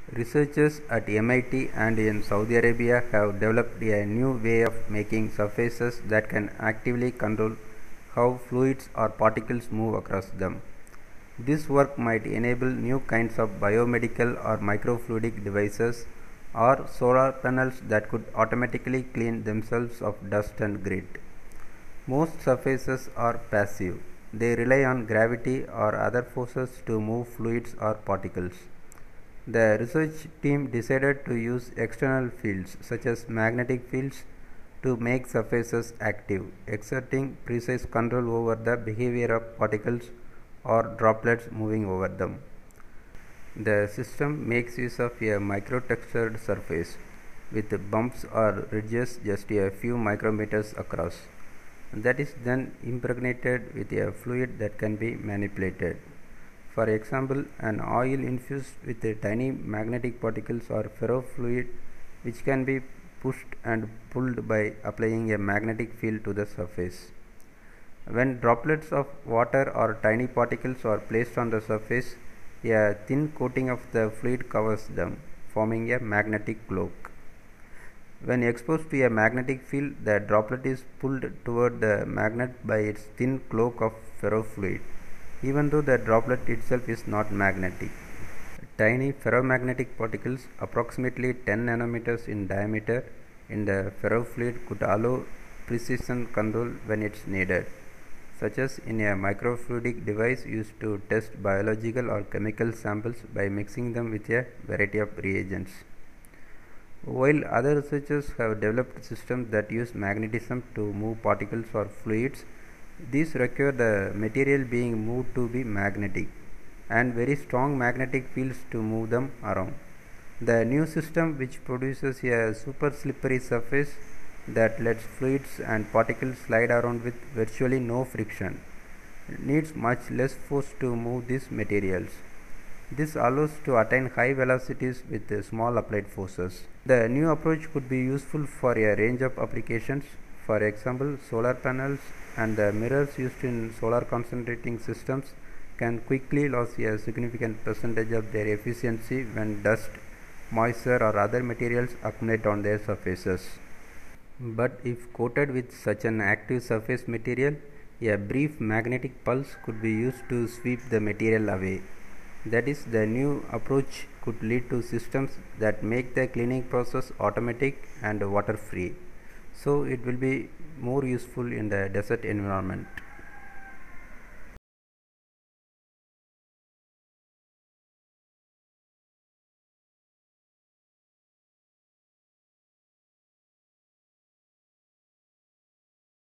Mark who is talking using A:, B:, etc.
A: Researchers at MIT and in Saudi Arabia have developed a new way of making surfaces that can actively control how fluids or particles move across them. This work might enable new kinds of biomedical or microfluidic devices or solar panels that could automatically clean themselves of dust and grit. Most surfaces are passive. They rely on gravity or other forces to move fluids or particles. The research team decided to use external fields such as magnetic fields to make surfaces active, exerting precise control over the behavior of particles or droplets moving over them. The system makes use of a microtextured surface with bumps or ridges just a few micrometers across. That is then impregnated with a fluid that can be manipulated. For example, an oil infused with tiny magnetic particles or ferrofluid which can be pushed and pulled by applying a magnetic field to the surface. When droplets of water or tiny particles are placed on the surface, a thin coating of the fluid covers them, forming a magnetic cloak. When exposed to a magnetic field, the droplet is pulled toward the magnet by its thin cloak of ferrofluid, even though the droplet itself is not magnetic. Tiny ferromagnetic particles, approximately 10 nanometers in diameter, in the ferrofluid could allow precision control when it's needed, such as in a microfluidic device used to test biological or chemical samples by mixing them with a variety of reagents. While other researchers have developed systems that use magnetism to move particles or fluids, these require the material being moved to be magnetic and very strong magnetic fields to move them around. The new system, which produces a super slippery surface that lets fluids and particles slide around with virtually no friction, needs much less force to move these materials. This allows to attain high velocities with small applied forces. The new approach could be useful for a range of applications. For example, solar panels and the mirrors used in solar concentrating systems can quickly lose a significant percentage of their efficiency when dust, moisture or other materials accumulate on their surfaces. But if coated with such an active surface material, a brief magnetic pulse could be used to sweep the material away. That is, the new approach could lead to systems that make the cleaning process automatic and water free. So it will be more useful in the desert environment.